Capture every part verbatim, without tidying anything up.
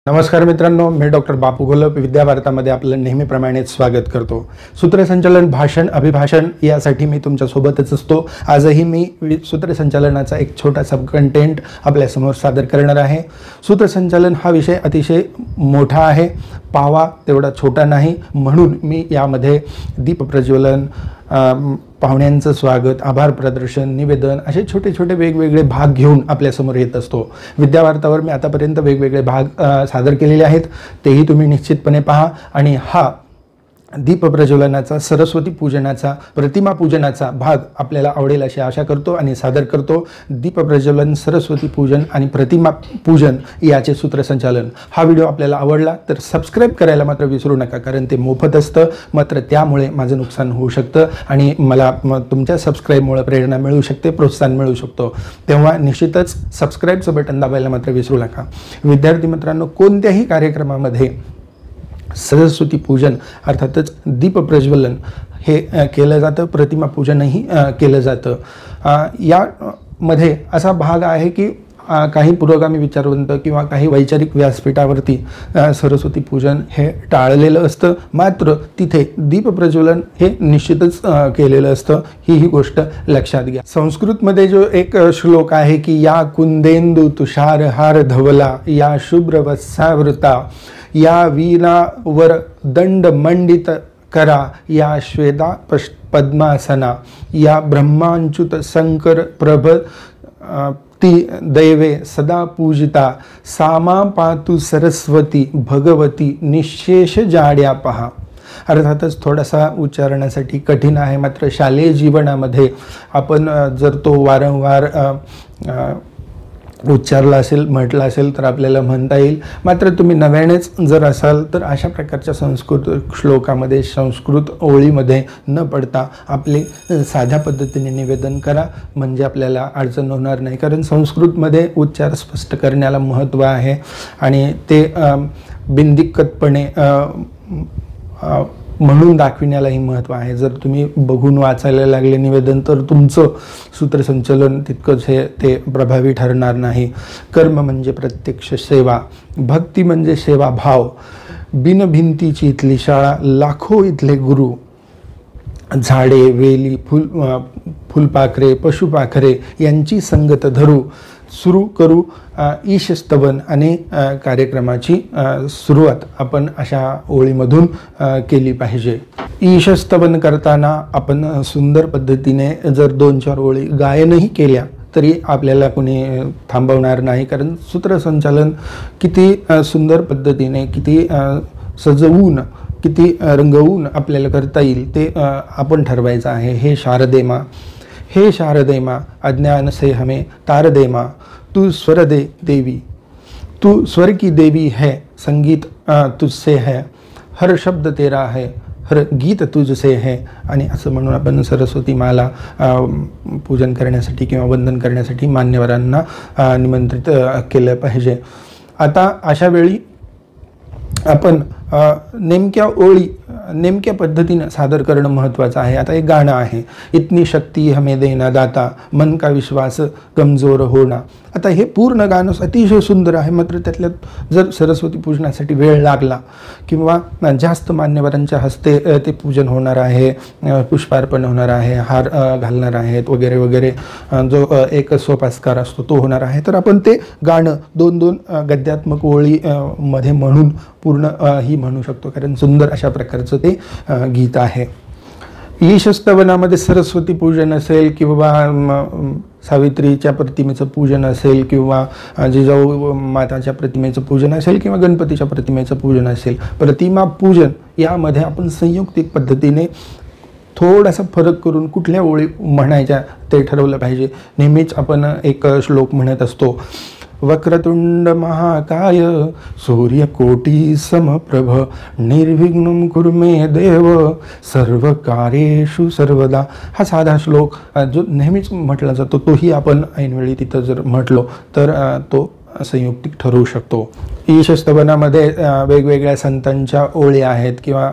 नमस्कार मित्रांनो, मी डॉक्टर बापू घोलप विद्यावार्तामध्ये आपलं नेहमीप्रमाणे स्वागत करतो। सूत्रसंचालन, भाषण, अभिभाषण यासाठी मी तुमच्या सोबतच असतो। आजही मी सूत्रसंचालनाचा एक छोटा सब कंटेंट आपल्या समोर सादर करणार आहे। सूत्रसंचालन हा विषय अतिशय मोठा आहे, पावा तेवढा छोटा नाही, म्हणून मी यामध्ये दीप प्रज्वलन, पाहुण्यांचं स्वागत, आभार प्रदर्शन, निवेदन असे छोटे छोटे वेगवेगळे भाग घेऊन आपल्यासमोर येत असतो। विद्यावार्तावर मी आतापर्यंत वेगवेगळे भाग सादर केलेले आहेत, तेही तुम्ही निश्चितपणे पहा। आणि हा दीप प्रज्वलनाचा, सरस्वती पूजनाचा, प्रतिमा पूजनाचा भाग आपल्याला आवडेल अशी आशा करतो आणि सादर करतो। दीप प्रज्वलन, सरस्वती पूजन आणि प्रतिमा पूजन याचे सूत्रसंचालन। हा व्हिडिओ आपल्याला आवडला तर सबस्क्राईब करायला मात्र विसरू नका, कारण ते मोफत असतं, मात्र त्यामुळे माझं नुकसान होऊ शकतं आणि मला तुमच्या सबस्क्राईबमुळे प्रेरणा मिळू शकते, प्रोत्साहन मिळू शकतो। तेव्हा निश्चितच सबस्क्राईबचं बटन दाबायला मात्र विसरू नका। विद्यार्थी मित्रांनो, कोणत्याही कार्यक्रमामध्ये सरस्वती पूजन अर्थातच दीप प्रज्वलन हे केलं जातं, प्रतिमा पूजनही केलं जातं। यामध्ये असा भाग आहे की काही पुरोगामी विचारवंत किंवा काही वैचारिक व्यासपीठावरती सरस्वती पूजन हे टाळलेलं असतं, मात्र तिथे दीप प्रज्वलन हे निश्चितच केलेलं असतं। ही ही गोष्ट लक्षात घ्या। संस्कृतमध्ये जो एक श्लोक आहे की या कुंदेंदु तुषार हार धवला, या शुभ्र वत्सावृता, या वीणावर दंड मंडित करा, या श्वेता पद्मासना, या ब्रह्मांच्युत शंकर प्रभ ती दैवे सदा पूजिता, सामा पातु सरस्वती भगवती निशेष जाड्या पहा। अर्थातच थोडासा उच्चारण्यासाठी कठीण आहे, मात्र शालेय जीवनामध्ये आपण जर तो वारंवार उच्चारला असेल, म्हटलं असेल तर आपल्याला म्हणता येईल। मात्र तुम्ही नव्यानेच जर असाल तर अशा प्रकारच्या संस्कृत श्लोकामध्ये, संस्कृत ओळीमध्ये न पडता आपले साध्या पद्धतीने निवेदन करा, म्हणजे आपल्याला अडचण होणार नाही। कारण संस्कृतमध्ये उच्चार स्पष्ट करण्याला महत्त्व आहे आणि ते बिनदिक्कतपणे म्हणून दाखविण्यालाही महत्त्व आहे। जर तुम्ही बघून वाचायला लागले निवेदन तर तुमचं सूत्रसंचलन तितकंच हे ते प्रभावी ठरणार नाही। कर्म म्हणजे प्रत्यक्ष सेवा, भक्ती म्हणजे सेवाभाव, बिनभिंतीची इथली शाळा, लाखो इथले गुरु, झाडे, वेली, फुल फुलपाखरे, पशुपाखरे यांची संगत धरू, सुरू करू ईशस्तवन आणि कार्यक्रमाची सुरुवात आपण अशा ओळीमधून केली पाहिजे। ईशस्तवन करताना आपण सुंदर पद्धतीने जर दोन चार ओळी गायनही केल्या तरी आपल्याला कोणी थांबवणार नाही, कारण सूत्रसंचालन किती सुंदर पद्धतीने, किती सजवून, किती रंगवून आपल्याला करता येईल ते आपण ठरवायचं आहे। हे शारदे माँ, हे शारदे माँ, अज्ञान से हमें तार दे माँ, तू स्वर दे देवी, तू स्वर की देवी है, संगीत तुझसे है, हर शब्द तेरा है, हर गीत तुझसे है। आणि असं म्हणून आपण सरस्वती माला पूजन करण्यासाठी किंवा वंदन करण्यासाठी मान्यवरांना निमंत्रित केलं पाहिजे। आता अशा वेळी आपण नेमक्या ओळी नेमक्या पद्धतीने सादर करणं महत्त्वाचं आहे। आता एक गाणं आहे, इतनी शक्ती हमें देना दाता, मन का विश्वास कमजोर होना। आता हे पूर्ण गाणं अतिशय सुंदर आहे, मात्र त्यातल्यात जर सरस्वती पूजनासाठी वेळ लागला किंवा जास्त मान्यवरांच्या हस्ते ते पूजन होणार आहे, पुष्पार्पण होणार आहे, हार घालणार आहेत वगैरे वगैरे, जो एक सोपास्कार असतो तो होणार आहे, तर आपण ते गाणं दोन दोन गद्यात्मक ओळी मध्ये म्हणून पूर्ण ही म्हणू शकतो, कारण सुंदर अशा प्रकारचं ते गीत आहे। ईशस्तवनामध्ये सरस्वती पूजन असेल किंवा सावित्रीच्या प्रतिमेचं पूजन असेल किंवा जिजाऊ माताच्या प्रतिमेचं पूजन असेल किंवा गणपतीच्या प्रतिमेचं पूजन असेल, प्रतिमा पूजन यामध्ये आपण संयुक्तिक पद्धतीने थोडासा फरक करून कुठल्या ओळी म्हणायच्या ते ठरवलं पाहिजे। नेहमीच आपण एक श्लोक म्हणत असतो, वक्रतुंड महाकाय सूर्यकोटी समप्रभ, निर्विघ्नं कुरु मे देव सर्व कार्येषु सर्वदा। हा साधा श्लोक जो नेहमीच म्हटला जातो, तोही आपण ऐनवेळी तिथं जर म्हटलो तर तो संयुक्तिक ठरवू शकतो। ईशस्तवनामध्ये वेगवेगळ्या संतांच्या ओळी आहेत किंवा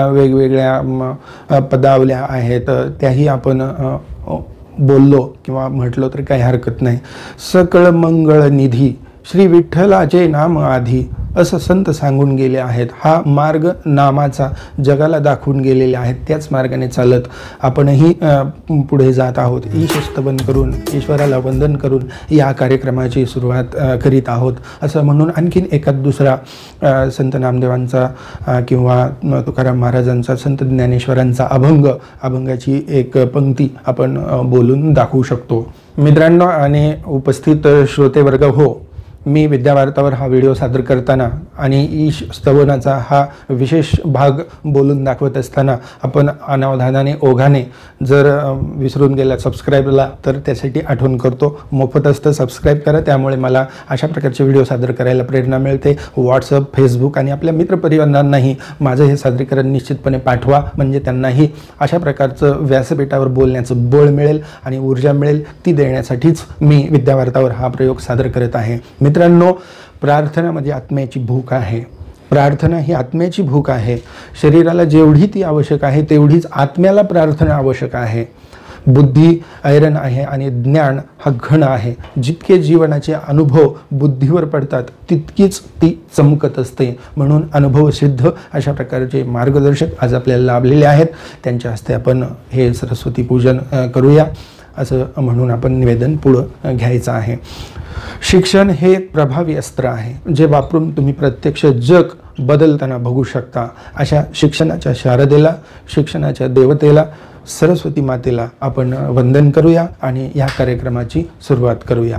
वेगवेगळ्या पदावल्या आहेत, त्याही आपण बोललो किंवा म्हटलो तर काही हरकत नाही। सकळ मंगळ निधी श्री विठ्ठलाचे नाम आधी असं संत सांगून गेले आहेत. हा मार्ग नामाचा जगाला दाखवून गेलेले आहेत. त्याच मार्गाने चालत आपणही पुढे जात आहोत. ईशस्तवन करून ईश्वराला वंदन करून या कार्यक्रमाची सुरुवात करीत आहोत. असं म्हणून आणखीन एखाद दुसरा संत नामदेवांचा किंवा तुकाराम महाराजांचा, संत ज्ञानेश्वरांचा अभंग अभंगाची एक पंक्ती आपण बोलून दाखवू शकतो. मित्रांनो आणि उपस्थित श्रोतेवर्ग हो, मी विद्यावार्तावर हा व्हिडिओ सादर करताना आणि ईश स्तवनाचा हा विशेष भाग बोलून दाखवत असताना आपण अनावधानाने ओघाने जर विसरून गेला सबस्क्राईबला तर त्यासाठी आठवण करतो. मोफत असतं, सबस्क्राईब करा. त्यामुळे मला अशा प्रकारचे व्हिडिओ सादर करायला प्रेरणा मिळते. व्हॉट्सअप, फेसबुक आणि आपल्या मित्रपरिवारांनाही माझं हे सादरीकरण निश्चितपणे पाठवा, म्हणजे त्यांनाही अशा प्रकारचं व्यासपीठावर बोलण्याचं बळ मिळेल आणि ऊर्जा मिळेल. ती देण्यासाठीच मी विद्यावार्तावर हा प्रयोग सादर करत आहे. मित्रांनो, प्रार्थनामध्ये आत्म्याची भूक आहे. प्रार्थना ही आत्म्याची भूक आहे. शरीराला जेवढी ती आवश्यक आहे तेवढीच आत्म्याला प्रार्थना आवश्यक आहे. बुद्धी ऐरण आहे आणि ज्ञान हा घन आहे. जितके जीवनाचे अनुभव बुद्धीवर पडतात तितकीच ती चमकत असते. म्हणून अनुभवसिद्ध अशा प्रकारचे मार्गदर्शक आज आपल्याला लाभलेले आहेत. त्यांच्या हस्ते आपण हे सरस्वती पूजन करूया असं म्हणून आपण निवेदन पुढं घ्यायचं आहे. शिक्षण हे एक प्रभावी अस्त्र आहे, जे वापरून तुम्ही प्रत्यक्ष जग बदलताना बघू शकता. अशा शिक्षणाच्या शारदेला, शिक्षणाच्या देवतेला, सरस्वती मातेला आपण वंदन करूया आणि या कार्यक्रमाची सुरुवात करूया.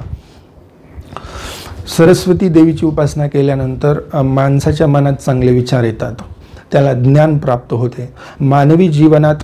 सरस्वती देवीची उपासना केल्यानंतर माणसाच्या मनात चांगले विचार येतात, त्याला ज्ञान प्राप्त होते. मानवी जीवनात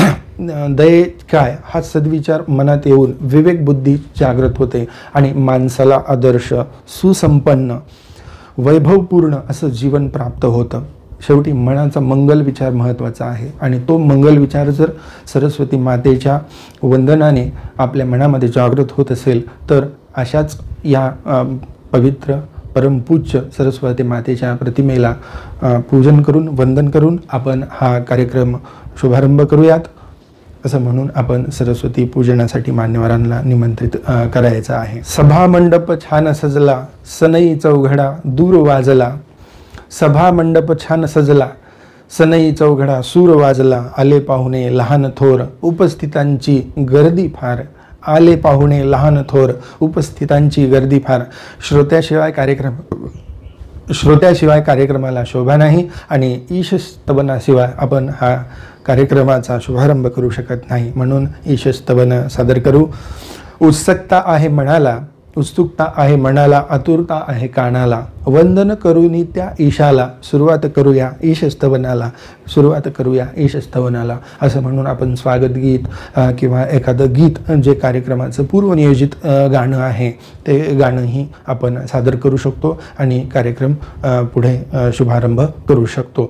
दये काय हा सद्विचार मनात येऊन विवेक बुद्धी जागृत होते आणि माणसाला आदर्श, सुसंपन्न, वैभवपूर्ण असं जीवन प्राप्त होतं. शेवटी मनाचा मंगल विचार महत्त्वाचा आहे आणि तो मंगल विचार जर सरस्वती मातेच्या वंदनाने आपल्या मनामध्ये जागृत होत असेल तर अशाच या पवित्र परमपूज्य सरस्वती मातेच्या प्रतिमेला पूजन करून वंदन करून आपण हा कार्यक्रम शुभारंभ करूयात. असं म्हणून आपण सरस्वती पूजनासाठी मान्यवरांना निमंत्रित करायचं आहे. सभा मंडप छान सजला, सनई चौघडा दूर वाजला. सभा मंडप छान सजला, सनई चौघडा सूर वाजला. आले पाहुणे लहान थोर, उपस्थितांची गर्दी फार. आले पाहुणे लहान थोर, उपस्थितांची गर्दी फार. श्रोत्याशिवाय कार्यक्रम श्रोत्याशिवाय कार्यक्रमाला शोभा नाही आणि ईशस्तवनाशिवाय आपण हा कार्यक्रमाचा शुभारंभ करू शकत नाही. म्हणून ईशस्तवन सादर करू. उत्सुकता आहे मनाला, उत्सुकता आहे मनाला, आतुरता आहे कानाला. वंदन करूनी त्या ईशाला, सुरुवात करूया ईशस्तवनाला, सुरुवात करूया ईशस्तवनाला. असं म्हणून आपण स्वागत गीत किंवा एखादं गीत जे कार्यक्रमाचं पूर्वनियोजित गाणं आहे ते गाणंही आपण सादर करू शकतो आणि कार्यक्रम पुढे शुभारंभ करू शकतो.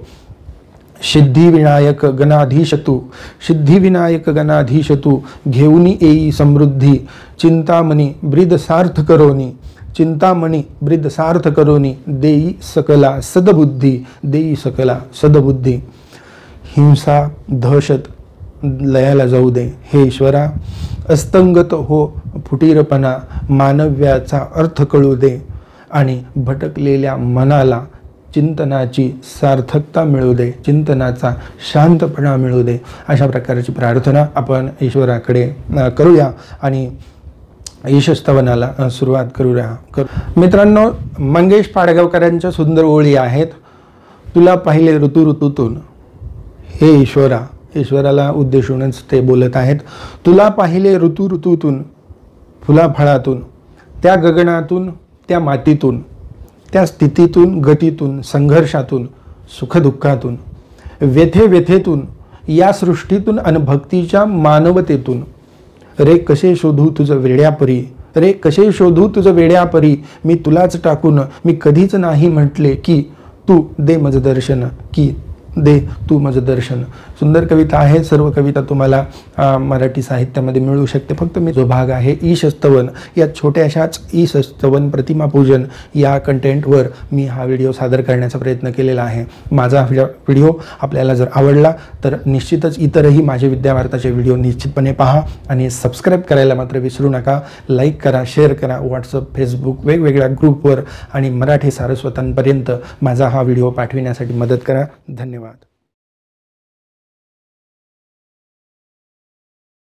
सिद्धिविनायक गणाधीश तू, सिद्धिविनायक गणाधीश तू. घेऊनी येई समृद्धी, चिंतामणी ब्रीद सार्थ करोनी. चिंतामणी ब्रीद सार्थ करोनी. देई सकला सदबुद्धी, देई सकला सदबुद्धी. हिंसा दहशत लयाला जाऊ दे हे ईश्वरा. अस्तंगत हो फुटीरपणा, मानव्याचा अर्थ कळू दे आणि भटकलेल्या मनाला चिंतनाची सार्थकता मिळू दे, चिंतनाचा शांतपणा मिळू दे. अशा प्रकारची प्रार्थना आपण ईश्वराकडे करूया आणि ईशस्तवनाला सुरुवात करूया. कर मित्रांनो, मंगेश पाडगावकरांच्या सुंदर ओळी आहेत. तुला पाहिले ऋतू ऋतूतून, हे ईश्वरा, ईश्वराला उद्देशूनच ते बोलत आहेत. तुला पाहिले ऋतू ऋतूतून, फुलाफळातून, त्या गगनातून, त्या मातीतून, त्या स्थितीतून, गतीतून, संघर्षातून, सुखदुःखातून, व्यथे व्यथेतून, या सृष्टीतून आणि भक्तीच्या मानवतेतून. रे कसे शोधू तुझं वेड्यापरी, रे कसे शोधू तुझं वेड्यापरी. मी तुलाच टाकून मी कधीच नाही म्हटले की तू दे मज दर्शन, की दे तू माझं दर्शन. सुंदर कविता आहे. सर्व कविता तुम्हाला अ, मराठी साहित्यामध्ये मिळू शकते. फक्त मी जो भाग आहे ईशस्तवन, या छोट्याशाच ईशस्तवन प्रतिमापूजन या कंटेंटवर मी हा व्हिडिओ सादर करण्याचा प्रयत्न केलेला आहे. माझा व्हिडिओ आपल्याला जर आवडला तर निश्चितच इतरही माझे विद्यावार्ताचे व्हिडिओ निश्चितपणे पहा आणि सबस्क्राईब करायला मात्र विसरू नका. लाईक करा, शेअर करा, व्हॉट्सअप, फेसबुक वेगवेगळ्या ग्रुपवर आणि मराठी सारस्वतांपर्यंत माझा हा व्हिडिओ पाठविण्यासाठी मदत करा. धन्यवाद.